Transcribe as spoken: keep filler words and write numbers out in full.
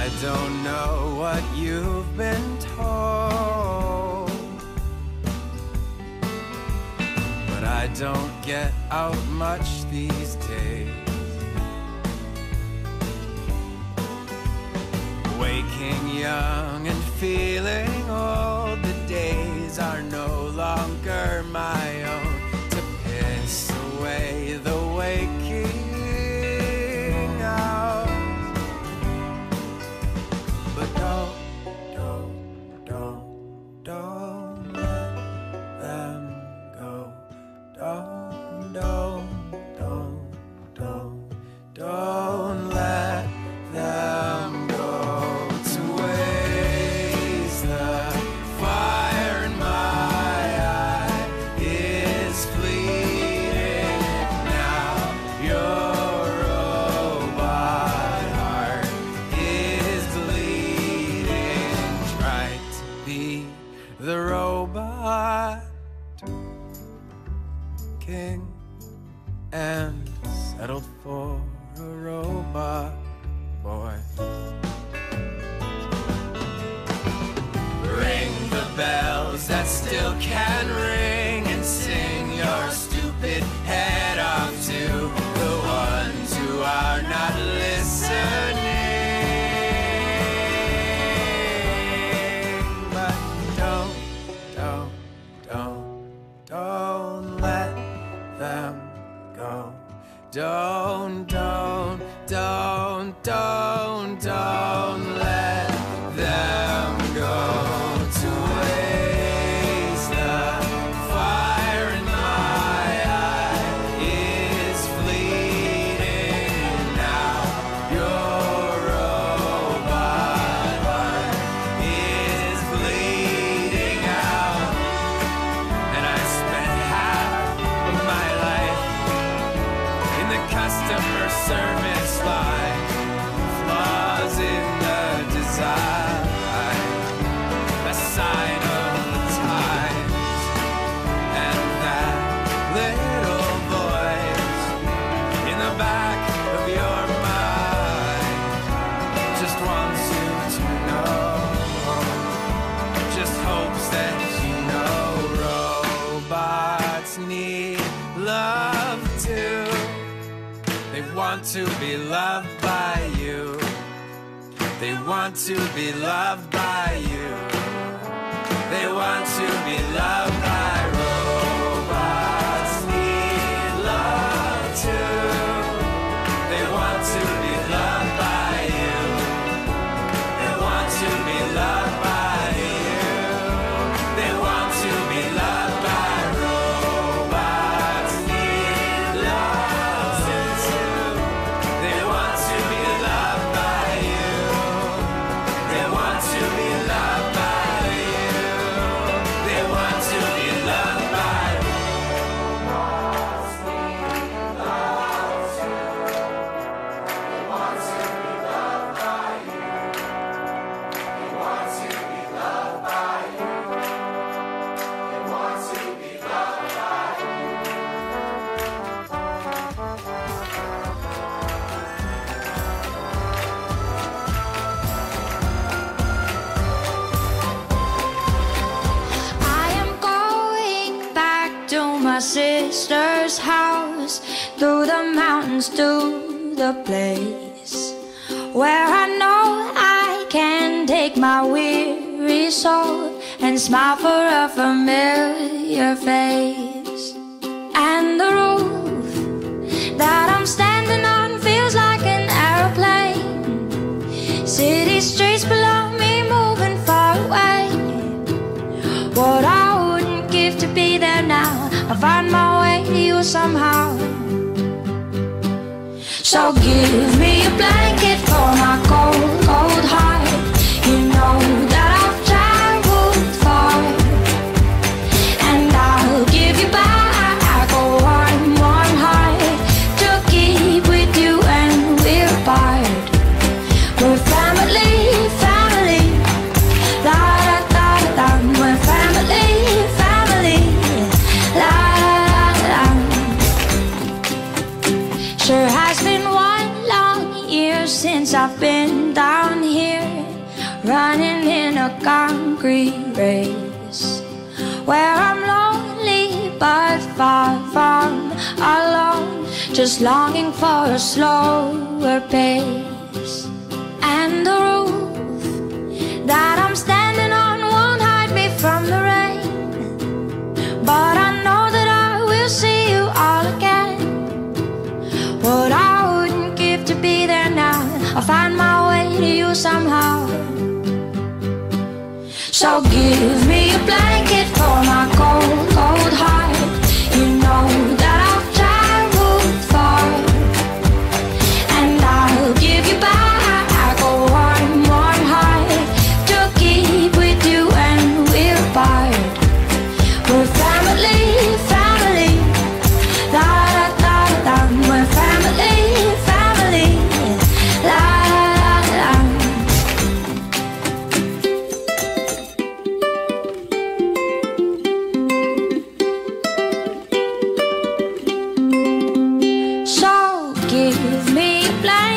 I don't know what you've been told, but I don't get out much these days. Waking young and feeling old, the days are no longer my own to piss away the waking hours. But don't, don't, don't, don't let them go. Don't, don't, don't, don't, don't let them go. The robot king and settled for a robot boy. Ring the bells that still can ring and sing your stupid head off to the ones who are not listening. Don't let them go. Don't, don't, don't, don't, don't let them go to waste. The fire in my eye is fleeting now. Your robot heart is bleeding out. And I spent half of my life in the customer service line. Flaws in the design, a sign of the times. And that little voice in the back of your mind just wants you to know, just hopes that you know. Robots need love too. They want to be loved by you. They want to be loved by you. They want to be loved by robots. Need love too. They want to be loved by you. They want to be loved by you. They want to be loved by robots. Need love too. They want to be loved by you. They want to be loved by you. They want to be loved by robots. Need love too. They want to be loved by you. They want to be loved by you. They want to be loved by you. I am going back to my sister's house, through the mountains to the place where I know I can take my weary soul and smile for a familiar face. And the roof that I'm standing on feels like an aeroplane. City streets below me moving far away. What I wouldn't give to be there now. I find my way to you somehow. So give me a blanket for my cold, cold heart. You know that I've traveled far, and I'll give you back a warm, warm heart to keep with you when we're apart. We're family, family, la da da da. We're family, family, la da da. Sure has been one long year since I've been down here. running in a concrete race, where I'm lonely but far from alone, just longing for a slower pace. And the roof that I'm standing on won't hide me from the rain, but I know that I will see you all again. What I wouldn't give to be there now, I'll find my way to you somehow. So give me a blanket for my cold, cold heart. You know that I've traveled far, and I'll give you back a warm, warm heart to keep with you when we're apart. We're family, family, la da da da. We're family, family, la da da. So give me a blanket